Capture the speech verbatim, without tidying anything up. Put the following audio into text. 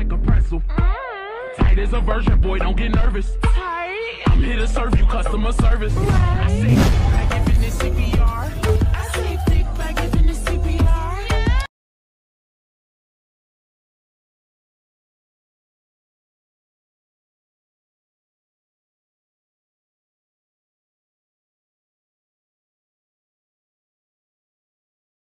like a pretzel. Tight as a virgin, boy, don't get nervous. I'm here to serve you customer service. I say